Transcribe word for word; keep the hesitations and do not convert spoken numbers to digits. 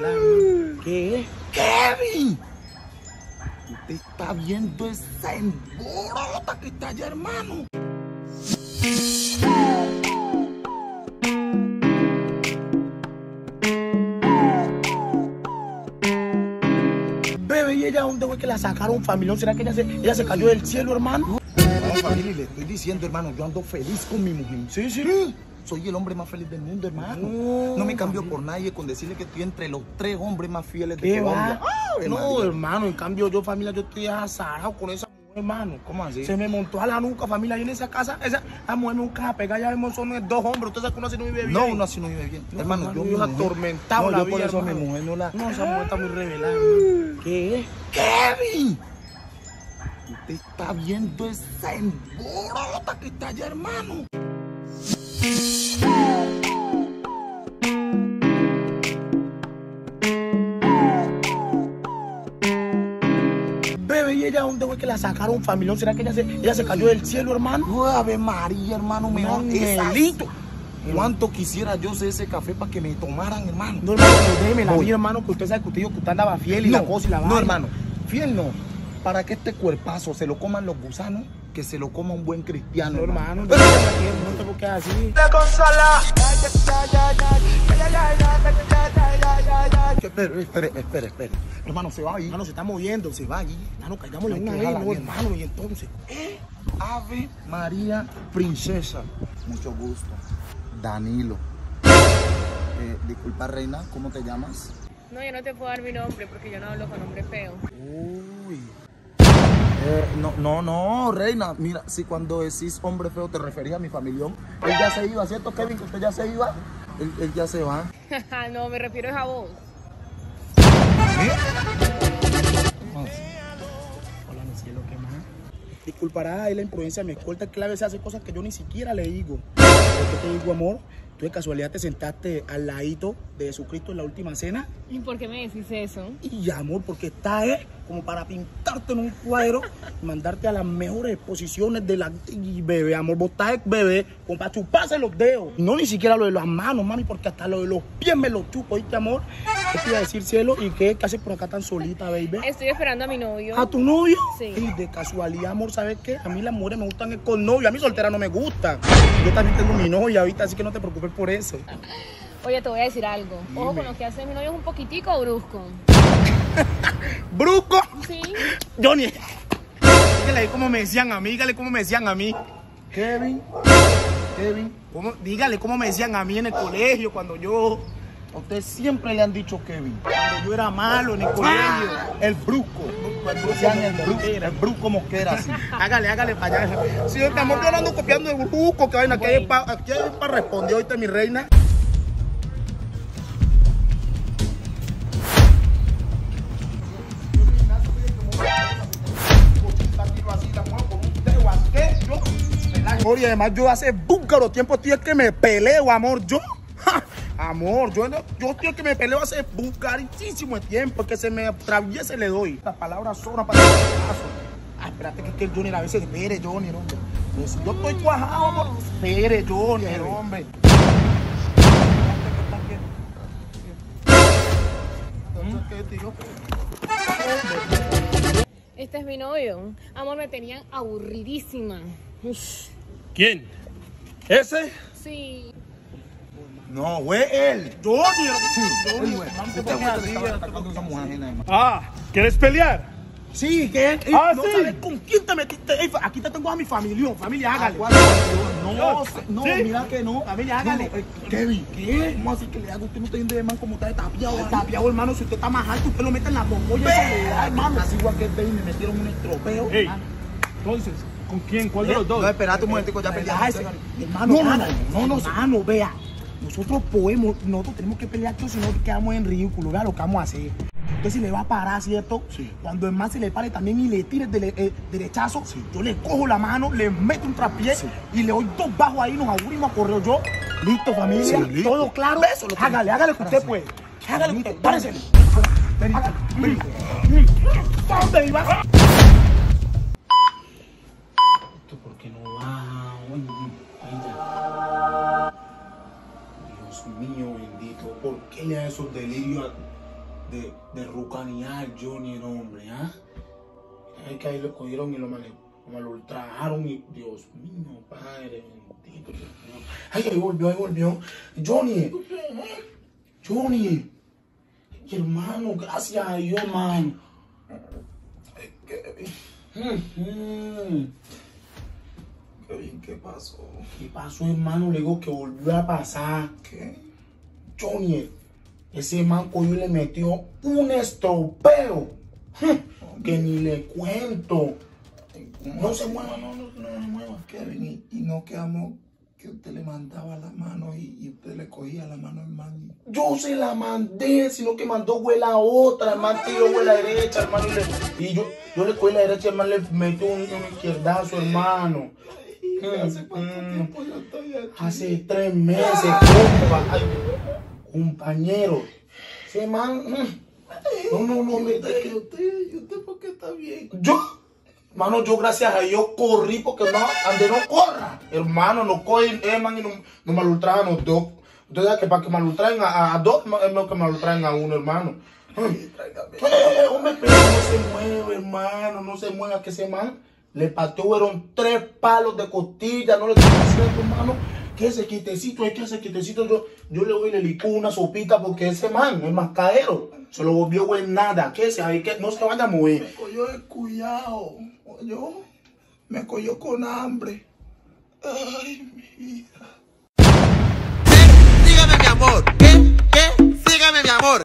revelar, hermano. ¿Qué? ¡Kevin! Usted está viendo esa emborota que está allá, hermano. Bebé, ¿y ella dónde fue que la sacaron, familión? ¿Será que ella se, ella se cayó del cielo, hermano? No, familia, le estoy diciendo, hermano, yo ando feliz con mi mujer. Sí, sí. Soy el hombre más feliz del mundo, hermano. No, No me cambio familia. por nadie con decirle que estoy entre los tres hombres más fieles de ¿Qué Colombia. va? ¡Ave No, María! hermano, en cambio yo, familia, yo estoy azarado con esa mujer, hermano. ¿Cómo así? Se me montó a la nuca, familia, ahí en esa casa. Esa, la mujer nunca a pegar, ya vemos, son dos hombres. Usted sabe que uno así no vive bien. No, uno así no vive bien. No, hermano, yo mi yo mujer- atormentado no, la yo por vida, eso a mi hermano. mujer no la... No, esa mujer está muy revelada, hermano. ¿Qué? ¡Kevin! Usted está viendo esa emborota que está allá, hermano. Bebé, ¿y ella dónde fue que la sacaron, familión? ¿Será que ella se, ella se cayó del cielo, hermano? Ave María, hermano, Un mejor. angelito. ¿Cuánto quisiera yo ser ese café para que me tomaran, hermano? No, hermano, pero déjeme la Voy. mía, hermano, que usted sabe que usted dijo que usted andaba fiel y no, la cosa y la no, vaina. hermano, fiel no. Para que este cuerpazo se lo coman los gusanos, que se lo coma un buen cristiano, No, hermano. hermano, no, no tengo que así. Espere, espere, espere, espere. Hermano, se va ahí. Hermano, se está moviendo, se va allí. Hermano, caigámosle Hay una que vez, dejarla no, bien. hermano, y entonces. Eh, Ave María Princesa. Mucho gusto. Danilo. Eh, disculpa, reina, ¿cómo te llamas? No, yo no te puedo dar mi nombre porque yo no hablo con nombre feo. Uy. Eh, no, no, no, reina. Mira, si cuando decís hombre feo te referías a mi familión, él ya se iba, ¿cierto, Kevin? Que usted ya se iba. Él, él ya se va. No, me refiero es a vos. Hola, mi cielo, ¿qué más? Disculpará ahí la imprudencia de mi escolta, que a veces hace cosas que yo ni siquiera le digo. ¿Por qué te digo, amor? Tú de casualidad te sentaste al ladito de Jesucristo en la última cena. ¿Y por qué me decís eso? Y amor, porque está eh, como para pintarte en un cuadro y mandarte a las mejores posiciones de la... Y bebé, amor, vos estás bebé, como para chuparse los dedos. Y no ni siquiera lo de las manos, mami, porque hasta lo de los pies me los chupo, ¿oíste, amor? ¿Qué te iba a decir, cielo? ¿Y qué? ¿Qué haces por acá tan solita, baby? Estoy esperando a mi novio. ¿A tu novio? Sí. Y de casualidad, amor, ¿sabes qué? A mí las mujeres me gustan es con novio, a mí soltera no me gusta. Yo también tengo mi novia ahorita, así que no te preocupes por eso. Oye, te voy a decir algo. Ojo Dime. con lo que hace mi novio, es un poquitico brusco. ¡Brusco! Sí. Johnny, dígale ahí cómo me decían a mí, dígale cómo me decían a mí. Kevin, Kevin, ¿Cómo? Dígale cómo me decían a mí en el colegio cuando yo, a usted siempre le han dicho Kevin. cuando yo era malo en el colegio. El brusco. El brusco Decían el brusco, Mosquera. el brusco Mosquera, sí. Hágale, hágale para allá. Si yo estamos yo no ando copiando el brusco, que vaina, aquí hay para aquí hay pa responder ahorita mi reina. Y además yo hace búlgaro tiempo estoy el que me peleo, amor, yo. ¡Ja! Amor, yo, no- yo estoy el que me peleo hace búlgarísimo tiempo, que se me atraviese le doy. Las palabras sobran para el caso. Ah, espérate que es que el Johnny a veces espere, Johnny, hombre. Pues, yo estoy cuajado, amor. Espere, Johnny, hombre. ¿Qué, tío? Este es mi novio. Amor, me tenían aburridísima. Ush. ¿Quién? ¿Ese? Sí. No, güey, él. Johnny, Sí, Johnny, él, güey. vamos Este a güey así, le estaba atacando a esa mujer ajena, hermano. Ah, ¿quieres pelear? Sí, ¿qué? Ey, Ah, no sí. sabes con quién te metiste. Ey, aquí te tengo a mi familia, familia, hágale. No, no, ¿Sí? mira que no. Familia, hágale. No, eh, Kevin, ¿Qué? ¿cómo así que le hago? Usted no está yendo de man como está de tapiado. Está tapiado, hermano, si usted está más alto, usted lo mete en la bombolla. Ay, hermano. Así igual que este y me metieron un estropeo. Ey, hermano. entonces, ¿con quién? ¿Cuál de los dos? No, espérate un momentico, ya Relaja peleamos. ese. Hermano, No, no, hágale. no, no, no, hermano, vea. Nosotros podemos, nosotros tenemos que pelear, si no quedamos en ridículo. Vea lo que vamos a hacer. Usted si le va a parar, ¿cierto? Sí. Cuando el man se le pare también y le tire el eh, derechazo, yo le cojo la mano, le meto un traspié Sí. y le doy dos bajos ahí, nos aburrimos a correr yo. Listo, familia. Sí, listo. Todo claro. Eso lo Hágale, hágale que usted Párase. puede. Hágale que usted. Párase. Párese. Hágale. ¿Dónde iba? ¿Esto por qué no va? Uy, ella. Dios mío bendito, ¿por qué le da esos delirios de, de rucanear Johnny el hombre, ¿ah? Es que ahí lo cogieron y lo mal, lo mal ultrajaron y Dios mío, padre bendito. Dios mío. Ay, ahí volvió, ahí volvió. Johnny, Johnny, hermano, gracias a Dios, man. Kevin, ¿qué pasó? ¿Qué pasó, hermano? Le digo que volvió a pasar. ¿Qué? Johnny, ese man cogió y le metió un estropeo que ni le cuento. No se mueva, no, no, no se mueva. Kevin, y, y no quedamos que usted le mandaba la mano y, y usted le cogía la mano al man. Yo se la mandé, sino que mandó güey la otra. El man tiró güey la derecha, hermano. Y, le, y yo, yo le cogí la derecha y el man le metió un, un izquierdazo, hermano. ¿Hace cuánto Mm, tiempo yo estoy aquí? Hace tres meses, compa. Ay, compañero. Ese man. mm, No, no, no, me. ¿Y usted, y usted por qué está bien? Yo, hermano, yo gracias a Dios corrí porque no, ande no corra. Hermano, no cogen, eh, man, y no, no malultraban a los dos. Ustedes saben que para que malultraen a, a, a dos, es mejor que malultraen a uno, hermano. Sí, tráigame. Eh, hombre, pero no se mueve, hermano, no se mueva, que ese man le pateó, fueron tres palos de costilla, no le estoy haciendo, hermano. Que ese quitecito, es que ese quitecito, yo, yo le voy y le licuo una sopita porque ese man es mascadero. Se lo volvió güey nada, que ese ahí que no se vaya a mover. Me cogió descuidado. Yo me cogió con hambre. Ay, mi vida. Sígame, mi amor. ¿Qué? ¿Qué? Sígame, mi amor.